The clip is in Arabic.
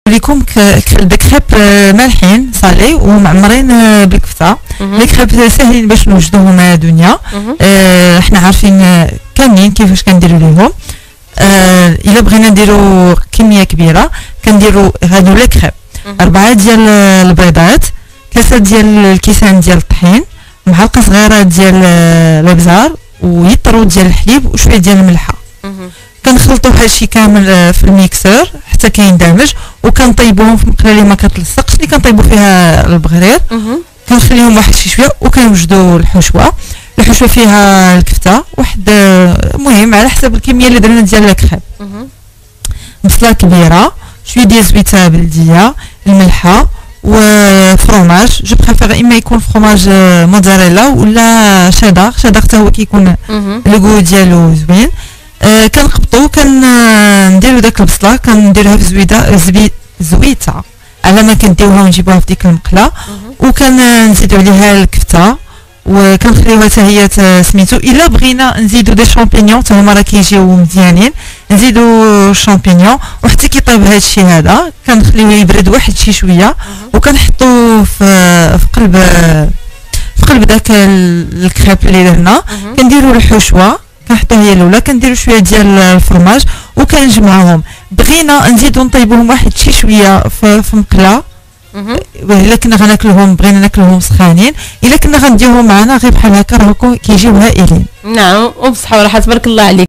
لكم دي كريب مالحين صالي ومعمرين بالكفته. لي كريب ساهلين باش نوجدوهم دنيا. احنا عارفين كاملين كيفاش كنديروا ليهم. الا بغينا نديروا كميه كبيره كنديروا هادو لي كريب 4 ديال البيضات، كاسه ديال الكيسان ديال الطحين، معلقه صغيره ديال الابزار ويطرو ديال الحليب وشويه ديال الملحه. كنخلطوا هادشي كامل في الميكسور حتى كيندمج، وكنطيبوهم في مقله اللي ما كتلصقش اللي كنطيبوا فيها البغرير. كنخليهم واحد شي شويه وكنوجدوا الحشوه فيها الكفته واحد المهم على حسب الكميه اللي درنا ديال الكريب. بصله كبيره، شويه ديال زويته بلديه، الملحه وفرomage. جو بريفير اما يكون فرomage موزاريلا ولا شيدار حتى هو كيكون الكو ديالو زوين. كنقبطو كنديرو داك البصله كنديرها في زويته على ما كنديوها ونجيبوها في ديك المقله، وكنزيدو عليها الكفته وكنخليوها حتى هي سميتو. الا بغينا نزيدو دي شامبينيون حتى هما راه كيجيو مزيانين، نزيدو شامبينيون وحتى كيطيب هادشي هذا كنخليوه يبرد واحد شي شويه وكنحطوه في قلب داك الكريب اللي درنا. كنديرو الحشوه كنحطوها هي الاولى، كنديرو شويه ديال الفرماج وكنجمعوهم. بغينا نزيدو نطيبوهم واحد شي شويه في مقله. الا كنا غناكلوهم بغينا ناكلوهم سخانين، الا كنا غنديوهم معنا غير بحال هكا راه كيجيو هائلين. نعم وبصحه وراحه تبارك الله عليك.